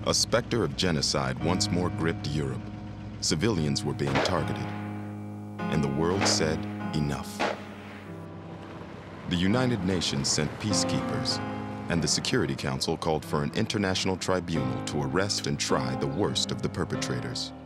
A specter of genocide once more gripped Europe. Civilians were being targeted. And the world said, enough. The United Nations sent peacekeepers, and the Security Council called for an international tribunal to arrest and try the worst of the perpetrators.